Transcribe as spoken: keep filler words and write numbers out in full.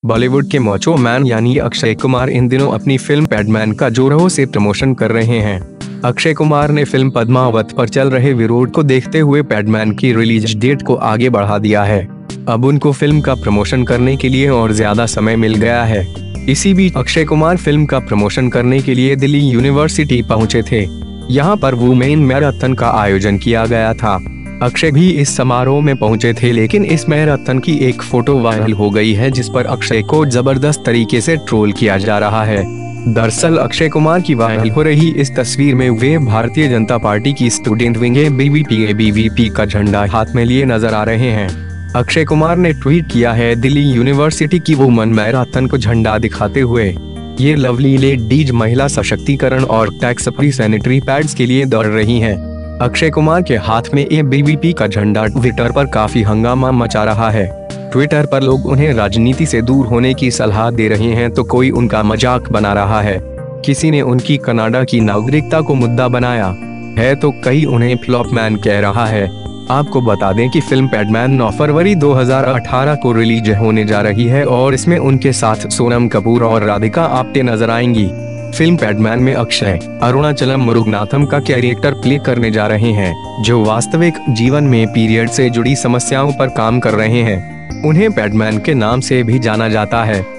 बॉलीवुड के macho man यानी अक्षय कुमार इन दिनों अपनी फिल्म पैडमैन का जोरों से प्रमोशन कर रहे हैं। अक्षय कुमार ने फिल्म पद्मावत पर चल रहे विरोध को देखते हुए पैडमैन की रिलीज डेट को आगे बढ़ा दिया है। अब उनको फिल्म का प्रमोशन करने के लिए और ज्यादा समय मिल गया है। इसी बीच अक्षय कुमार फिल्म का प्रमोशन करने के लिए दिल्ली यूनिवर्सिटी पहुंचे थे। यहाँ पर वुमेन मैराथन का आयोजन किया गया था। अक्षय भी इस समारोह में पहुंचे थे, लेकिन इस मैराथन की एक फोटो वायरल हो गई है जिस पर अक्षय को जबरदस्त तरीके से ट्रोल किया जा रहा है। दरअसल अक्षय कुमार की वायरल हो रही इस तस्वीर में वे भारतीय जनता पार्टी की student wing A B V P A B V P का झंडा हाथ में लिए नजर आ रहे हैं। अक्षय कुमार ने ट्वीट किया है, दिल्ली यूनिवर्सिटी की वुमेन मैराथन को झंडा दिखाते हुए, ये लवली लेडीज महिला सशक्तिकरण और टैक्स फ्री सैनिटरी पैड्स के लिए दौड़ रही हैं। अक्षय कुमार के हाथ में ए बी वी पी का झंडा ट्विटर पर काफी हंगामा मचा रहा है। ट्विटर पर लोग उन्हें राजनीति से दूर होने की सलाह दे रहे हैं तो कोई उनका मजाक बना रहा है। किसी ने उनकी कनाडा की नागरिकता को मुद्दा बनाया है तो कई उन्हें फ्लॉप मैन कह रहा है। आपको बता दें कि फिल्म पैडमैन नौ फरवरी दो हज़ार अठारह को रिलीज होने जा रही है और इसमें उनके साथ सोनम कपूर और राधिका आप्टे नजर आएंगी। फिल्म पैडमैन में अक्षय अरुणाचलम मुरुगनाथम का कैरेक्टर प्ले करने जा रहे हैं, जो वास्तविक जीवन में पीरियड से जुड़ी समस्याओं पर काम कर रहे हैं। उन्हें पैडमैन के नाम से भी जाना जाता है।